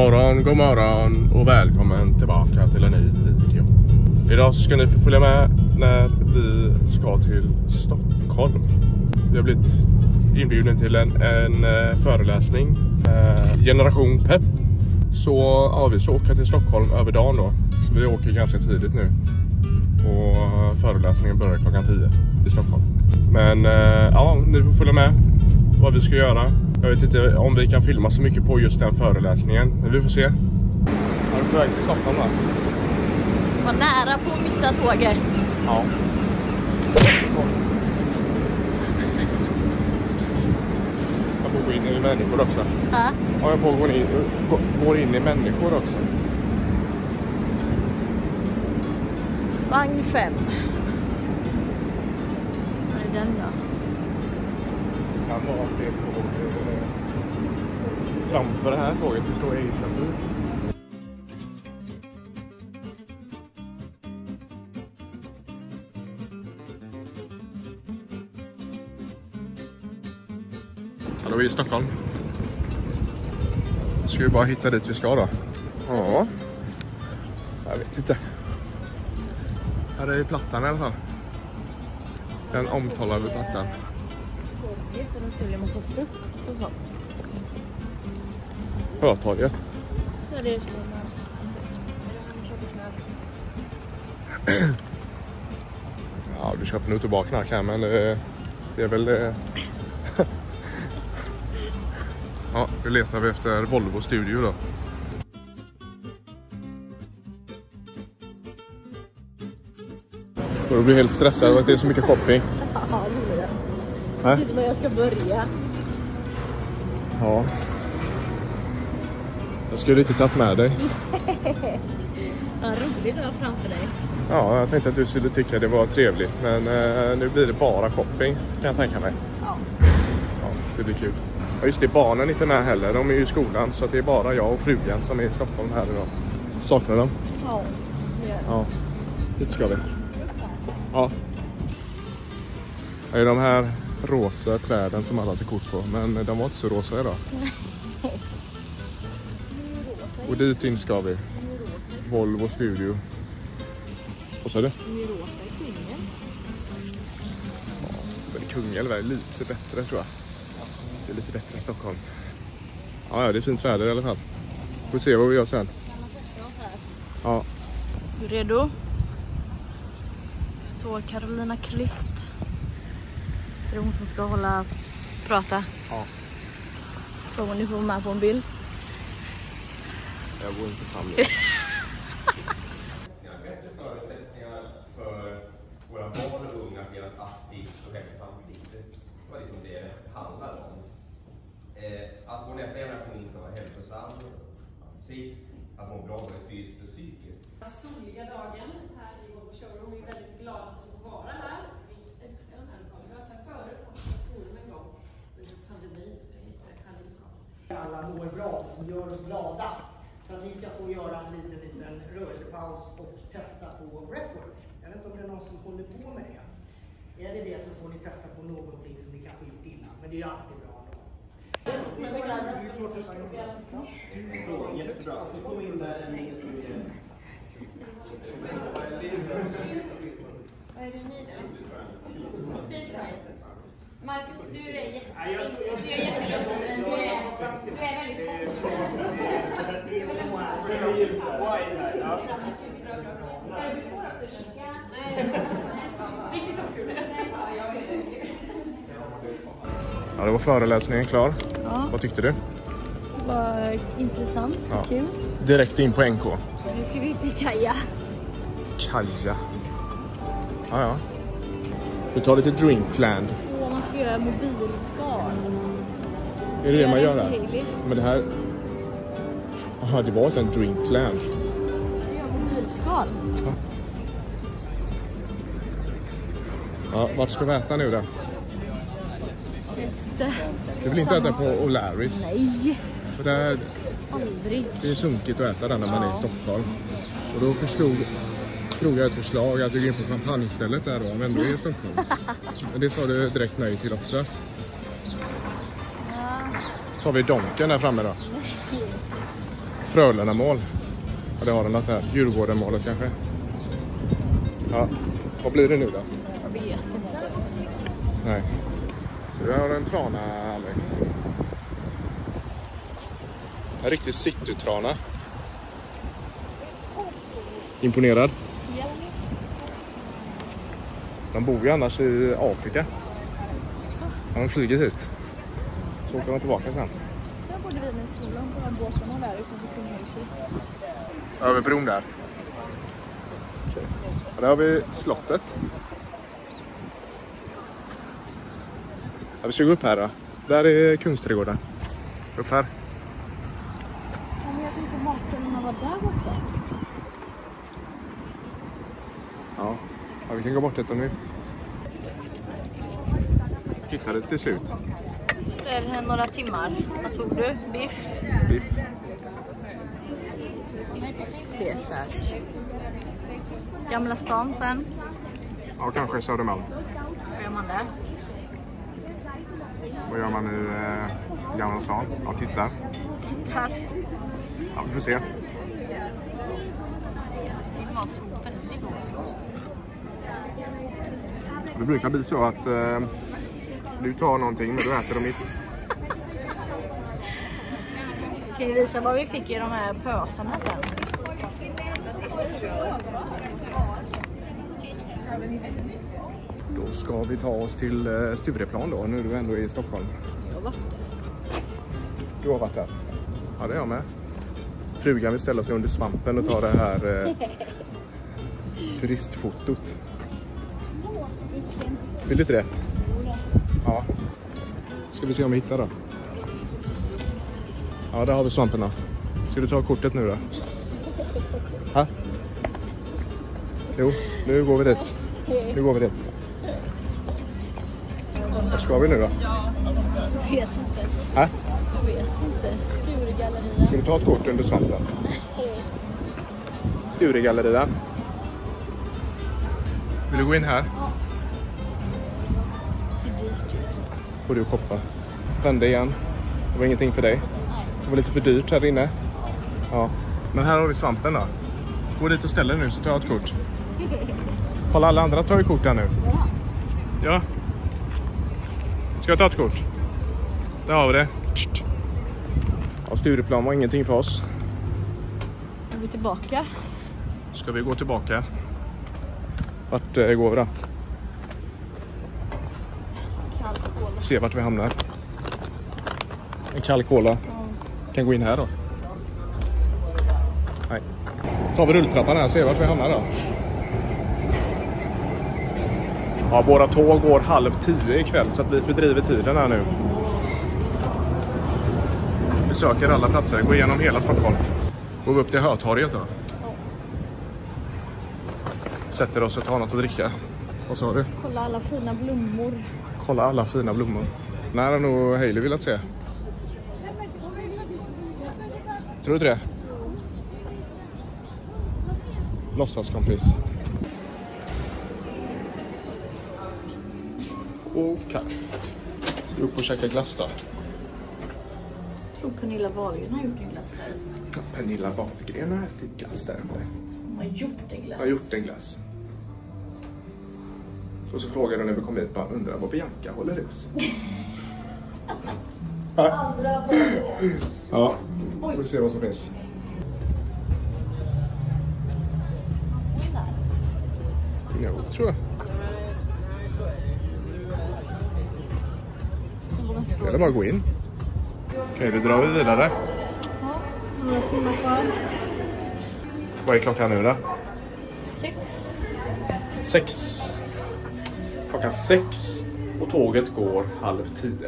God morgon och välkommen tillbaka till en ny video. Idag ska ni få följa med när vi ska till Stockholm. Vi har blivit inbjuden till en föreläsning, Generation Pepp. Så ja, vi ska åka till Stockholm över dagen då. Så vi åker ganska tidigt nu. Och föreläsningen börjar klockan 10 i Stockholm. Men ja, ni får följa med vad vi ska göra. Jag vet inte om vi kan filma så mycket på just den föreläsningen. Men vi får se. Har du på väg till Stockholm då? Var nära på att missa tåget. Ja. Jag får gå in i människor också. Ja. Ja, jag får gå in i människor också. Vagn 5. Vad är den då? Kan vara det tåg framför det här tåget. Det står Eikenby. Hallå, vi är i Stockholm. Ska vi bara hitta dit vi ska då? Ja. Jag vet inte. Här är plattan i alla fall. Den omtalade plattan. Tåget och den säljer massa frukt och sånt. Sjötorget. Ja, det är så man Ja, du köper nog tillbaka knark här, men det är väl... Ja, nu letar vi efter Volvo Studio då. Och du blir helt stressad av att det är så mycket shopping. Ja, det är det. Jag vet inte var jag ska börja. Ja. Jag skulle inte tagit med dig. Ja, roligt att ha framför dig. Ja, jag tänkte att du skulle tycka det var trevligt. Men nu blir det bara shopping, kan jag tänka mig. Ja. Ja, det blir kul. Ja, just det, barnen är inte med heller. De är ju i skolan, så det är bara jag och frugan som är i Stockholm här idag. Saknar dem? Ja, det gör jag. Ja, dit ska vi. Ja. Det är de här rosa träden som alla tar kort på. Men de var inte så rosa idag. Och dit in ska vi. Volvo Studio. Vad sa du? Kungälv. Ja, men Kungälv är lite bättre, tror jag. Det är lite bättre än Stockholm. Ja, det är fint väder i alla fall. Får se vad vi gör sen. Ja. Du är redo? Står Carolina Klüft. Det är hon som ska prata. Ja. Från om ni får med på en bild. Jag går inte fram nu. Bättre förutsättningar för våra barn och unga att leva ett aktivt och hälsosamt liv. Det var liksom det handlar om. Att vår nästa generation ska vara hälsosam, frisk, att må bra både fysiskt och psykiskt. Soliga dagen här i Volvo Showroom. Vi är väldigt glada att få vara här. Vi älskar den här lokalen. Vi har varit här förut och forum en gång under pandemin. Alla mår bra och som gör oss glada. Så att ni ska få göra en liten rörelsepaus och testa på breathwork. Jag vet inte om det är någon som håller på med det. Är det det så får ni testa på någonting som ni kanske gjort innan. Men det är ju alltid bra då. Så, jättebra. Så kom in där en Vad är det ni då? Säg till mig. Marcus, du är jättelustig, men du är väldigt kort. Riktigt så kul. Ja, det var föreläsningen klar. Ja. Vad tyckte du? Det var intressant och Ja. kul. Direkt in på NK. Nu ska vi till Kaja. Kaja. Ja, ja. Vi tar det till Drinkland. Och man ska göra mobilskal. Är det det man gör det här? Hailey. Men det här... Jaha, det var inte en Drinkland. Vi gör mobilskal. Ja, vart ska vi äta nu då? Helst. Du vill inte äta på O'Larrys? Nej, För där, aldrig. det är sunkigt att äta den när man är i Stockholm. Och då förstod jag ett förslag att vi går in på champagnestället där då, om ändå är i Stockholm. Men det sa du direkt nej till också. Ja. Så har vi Donken där framme då. Frölunda-mål. Ja, det har den något här. Djurgården-målet kanske. Ja, vad blir det nu då? Jag vet inte. Nej. Så vi har en trana, Alex. En riktig citytrana. Imponerad? Ja. De bor ju annars i Afrika. Så. De flyger hit. Så åker de tillbaka sen. Där bodde vi med skolan på de båtarna där utanför Kunghuset. Över bron där. Okej. Och där har vi slottet. Ja, vi ska gå upp här då. Där är Kungsträdgården. Upp här. Ja, men jag tänkte matställena var där borta. Ja, vi kan gå bort lite nu. Hittade det till slut. Efter några timmar. Vad tog du? Biff? Biff. Caesars. Gamla stan sen. Ja, kanske Södermalm. Vad gör man där? Vad gör man i Gamla stan? Ja, tittar. Tittar. Ja, vi får se. Din mat såg väldigt god ut. Det brukar bli så att du tar någonting men du äter dem inte. Kan jag visa vad vi fick i de här pösarna sen? Då ska vi ta oss till Stureplan då, nu är du ändå i Stockholm. Jag har varit där. Du har varit där? Ja, det är jag med. Frugan vill ställa sig under svampen och ta det här turistfotot. Vill du inte det? Ja. Ska vi se om vi hittar då. Ja, där har vi svampen då. Ska du ta kortet nu då? Ha? Jo, nu går vi dit. Nu går vi dit. Var ska vi nu då? Jag vet inte. Ha? Jag vet inte. Sturegalleriet. Ska du ta ett kort under svampen? Sturegalleriet. Vill du gå in här? Ja. Ser dyrt ut. Får du shoppa. Vända igen. Det var ingenting för dig. Det var lite för dyrt här inne. Ja. Men här har vi svampen då. Gå dit och ställ dig nu så tar jag ett kort. Kolla, alla andra tar ju kort här nu. Ja. Ska jag ta ett kort? Där har vi det. Ja, Stureplan var ingenting för oss. Är vi tillbaka? Ska vi gå tillbaka? Vart går vi då? Kall cola. Se vart vi hamnar. En kall cola. Kan gå in här då. Nej. Tar vi rulltrappan här, se vart vi hamnar då. Ja, våra tåg går 9:30 ikväll så att vi fördriver tiden här nu. Vi söker alla platser, går igenom hela Stockholm. Går vi upp till Hötorget då. Sätter oss och tar något att dricka. Vad sa du? Kolla alla fina blommor. Kolla alla fina blommor. När har nog Hailey velat se? Tror du inte det? Låtsaskompis. Okej. Upp och käka glass då. Jag tror Pernilla Wahlgren har gjort en glass där. Pernilla Wahlgren har ätit glass där uppe. Hon har gjort en glass. Jag har gjort en glass. Och så frågade hon när vi kom hit, bara undrar vad Bianca håller hus. Ja, vi får se vad som finns. Jo, tror jag. Det är bara att gå in. Okej, då drar vi vidare. Ja, några timmar kvar. Vad är klockan nu då? 6. Klockan 6. Och tåget går 9:30.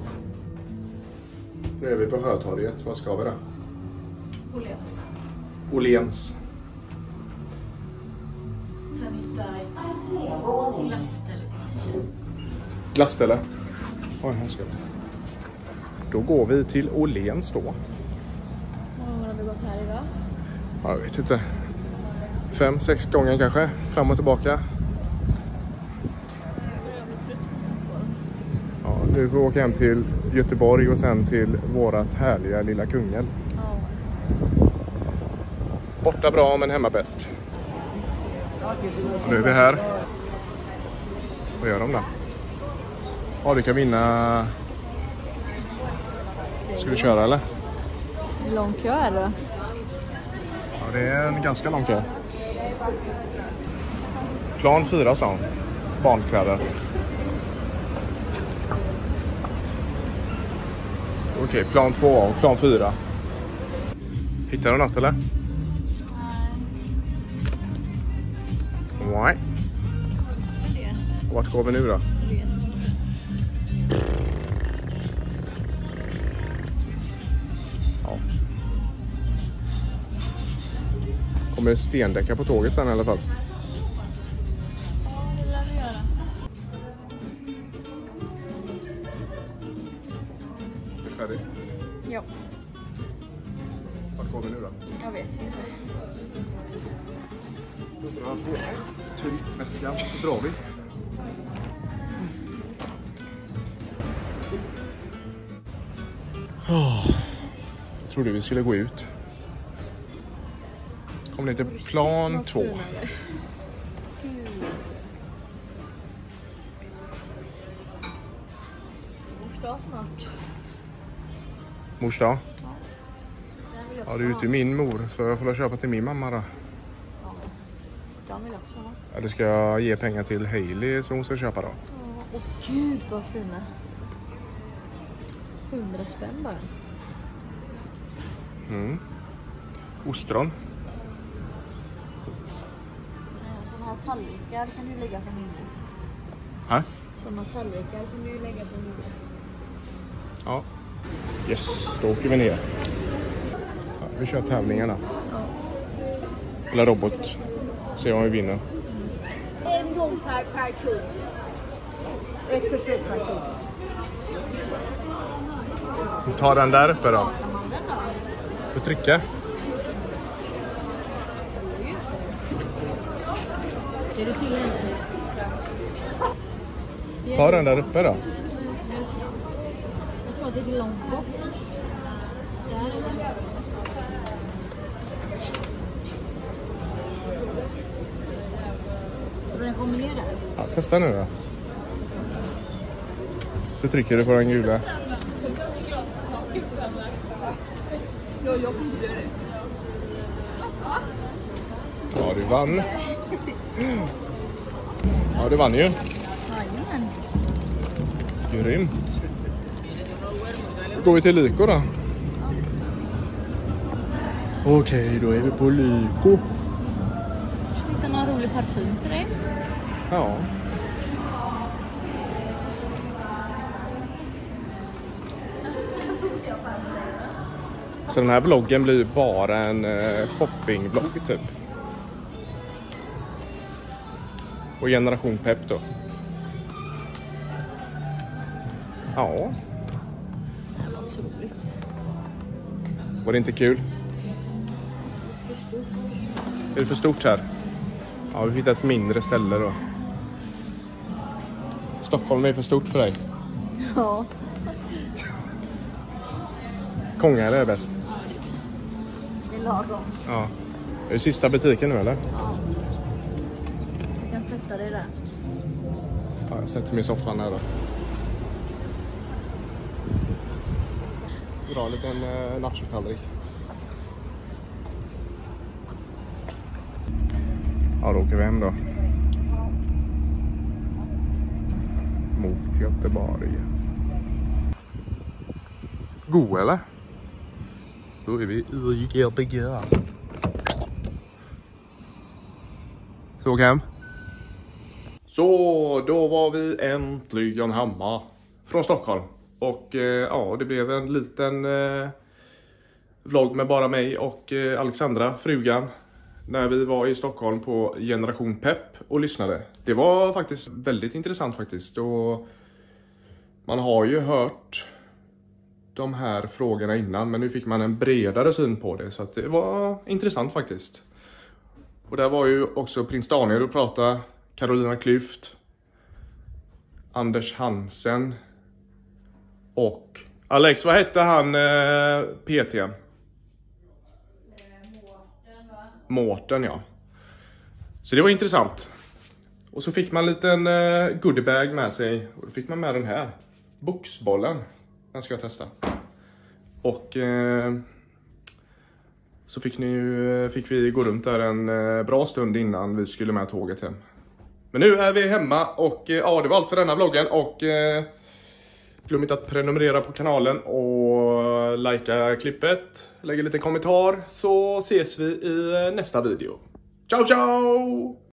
Nu är vi på Hötorget. Vad ska vi då? Åhléns. Åhléns. Sen hitta ett glasställe. Glasställe. Oj, här ska vi. Då går vi till Åhléns då. Hur många har vi gått här idag? Jag vet inte. 5-6 gånger kanske. Fram och tillbaka. Jag blir trött på Stockholm. Ja, nu får vi åka hem till Göteborg och sen till vårat härliga lilla Kungälv. Ja. Borta bra men hemma bäst. Nu är vi här. Vad gör de då? Ja, du kan vinna. Ska vi köra eller? Hur lång kö är det? Ja, det är en ganska lång kö. Plan 4 sa hon. Barnkläder. Okej, plan 2 och plan 4. Hittar du något eller? Nej. Vart går vi nu då? Ja. Kommer stendäcka på tåget sen i alla fall. Ja, det lär vi göra. Är du färdig? Ja, Vart går vi nu då? jag vet inte. Låter han på turistväskan så drar vi. Jag trodde vi skulle gå ut. Kom ner till plan 2. Mors dag snart. Mors dag? Den vill jag Ja, det är ute min mor så jag får köpa till min mamma då. Ja, den vill jag också ha. Eller ska jag ge pengar till Hailey så hon ska köpa då? Åh gud vad fina. 100 spänn bara. Ostron. Sådana här tallrikar kan du lägga på min bord. Här? Sådana tallrikar kan du lägga på min bord. Ja. Yes, då åker vi ner. Ja, vi kör tävlingarna. Ja. Eller robot. Se om vi vinner. En gång per kund. Ett försök per kund. Ta den där uppe då. Saknar man den då? Du trycka. Är du till henne? Ta den där uppe då. Jag tror att det är för långt bort. Där är det. Tror du den kommer ner där? Ja, testa nu då. Så trycker du på den gula. Ja, jag kommer inte göra det. Ja, du vann. Ja, du vann ju. Jajamän. Grymt. Då går vi till Lyko då. Okej, då är vi på Lyko. Hitta någon rolig parfym till dig. Ja. Så den här vloggen blir bara en shoppingvlogg typ. Och generation pepp då. Ja. Det var så roligt. Var det inte kul? Är det för stort här? Ja, vi hittar ett mindre ställe då. Stockholm är för stort för dig. Ja. Kongälv är bäst. Det är lagom. Ja. Är det sista butiken nu eller? Ja. Du kan sätta dig där. Ja, jag sätter mig i soffan här då. Dra en liten nachotallrik. Ja, då åker vi hem då. Mot Göteborg. God eller? Då är vi i Göteborg. Så åk hem. Så då var vi äntligen hemma från Stockholm. Och ja, det blev en liten vlogg med bara mig och Alexandra, frugan. När vi var i Stockholm på Generation Pepp och lyssnade. Det var faktiskt väldigt intressant faktiskt. Och man har ju hört de här frågorna innan, men nu fick man en bredare syn på det. Så att det var intressant faktiskt. Och där var ju också Prins Daniel och prata, Carolina Klüft, Anders Hansen och Alex, vad hette han PT:n? Mårten va? Mårten, ja. Så det var intressant. Och så fick man en liten goodiebag med sig. Och då fick man med den här. Boxbollen. Den ska jag testa. Och så fick vi gå runt där en bra stund innan vi skulle med tåget hem. Men nu är vi hemma och ja, det var allt för denna vloggen. Och glöm inte att prenumerera på kanalen och likea klippet. Lägg en liten kommentar så ses vi i nästa video. Ciao, ciao!